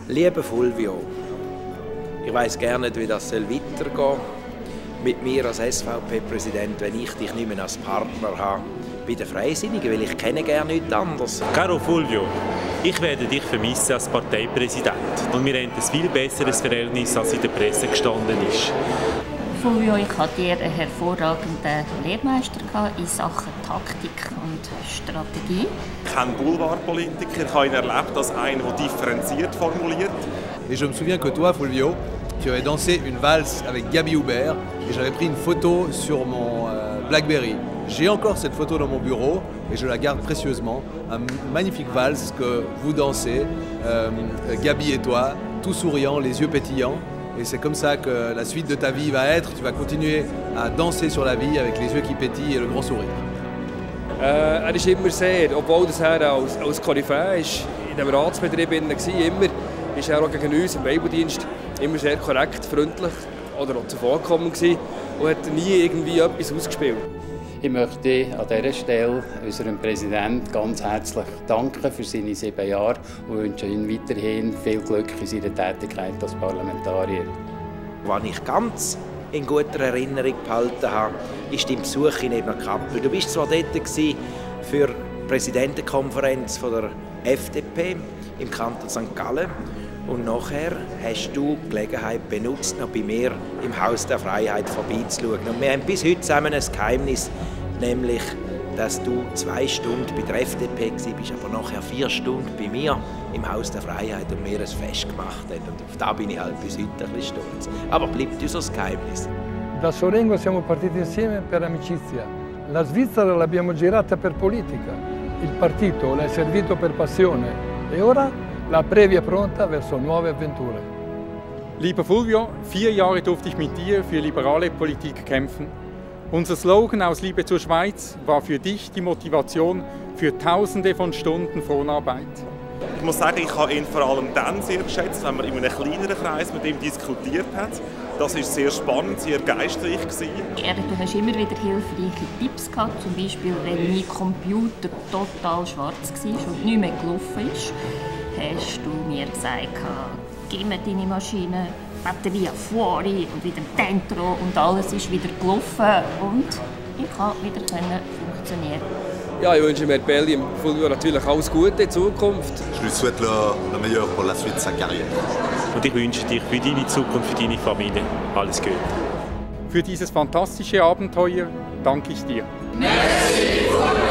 Lieber Fulvio, ich weiss gar nicht, wie das weitergehen soll mit mir als SVP-Präsident, wenn ich dich nicht mehr als Partner habe bei den Freisinnigen, weil ich kenne gar nichts anderes. Caro Fulvio, ich werde dich vermissen als Parteipräsident und wir haben ein viel besseres Verhältnis, als in der Presse gestanden ist. Fulvio, ich hatte dir einen hervorragenden Lehrmeister in Sachen Taktik und Strategie. Kein Boulevardpolitiker, ich habe ihn erlebt als einen, der differenziert formuliert. Et je me souviens que toi, Fulvio, tu avais dansé une valse avec Gaby Hubert et j'avais pris une photo sur mon Blackberry. J'ai encore cette photo dans mon bureau et je la garde précieusement. Une magnifique valse que vous dansez, Gaby et toi, tout souriant, les yeux pétillants. Et c'est comme ça que la suite de ta vie va être. Tu vas continuer à danser sur la vie avec les yeux qui pétillent et le grand sourire. Er ist immer sehr, obwohl er als Koryphäe in dem Ratsbetrieb immer ist er auch gegen uns im Weibeldienst immer sehr korrekt, freundlich oder auch zuvorkommend gewesen und hat nie irgendwie etwas ausgespielt. Ich möchte an dieser Stelle unserem Präsidenten ganz herzlich danken für seine 7 Jahre und wünsche ihm weiterhin viel Glück in seiner Tätigkeit als Parlamentarier. Was ich ganz in guter Erinnerung behalten habe, ist dein Besuch in Ebner-Kappel. Du warst zwar dort für die Präsidentenkonferenz von der FDP im Kanton St. Gallen und nachher hast du die Gelegenheit benutzt, noch bei mir im Haus der Freiheit vorbeizuschauen. Und wir haben bis heute zusammen ein Geheimnis, nämlich, dass du 2 Stunden bei der FDP warst, aber nachher 4 Stunden bei mir im Haus der Freiheit und mir ein Fest gemacht haben. Und auf das bin ich halt bis heute ein bisschen stolz. Aber bleibt unser Geheimnis. Da Sorengo siamo partiti insieme per amicizia. La Svizzera l'abbiamo girata per politica. Il partito l'ha servito per passione. E ora la Previa pronta verso nuove avventure. Lieber Fulvio, 4 Jahre durfte ich mit dir für liberale Politik kämpfen. Unser Slogan aus Liebe zur Schweiz war für dich die Motivation für Tausende von Stunden Fronarbeit. Ich muss sagen, ich habe ihn vor allem dann sehr geschätzt, wenn man in einem kleineren Kreis mit ihm diskutiert hat. Das war sehr spannend, sehr geistreich. Du hast immer wieder hilfreiche Tipps gehabt, zum Beispiel, wenn mein Computer total schwarz war und nicht mehr gelaufen ist, hast du mir gesagt, gib mir deine Maschine, Batterie fuori und wieder dentro und alles ist wieder gelaufen und ich konnte wieder funktionieren. Ja, ich wünsche Merpelli und Fulvio natürlich alles Gute in Zukunft. Je lui souhaite le meilleur pour la suite de sa carrière. Und ich wünsche dir für deine Zukunft, für deine Familie alles Gute. Für dieses fantastische Abenteuer danke ich dir. Merci.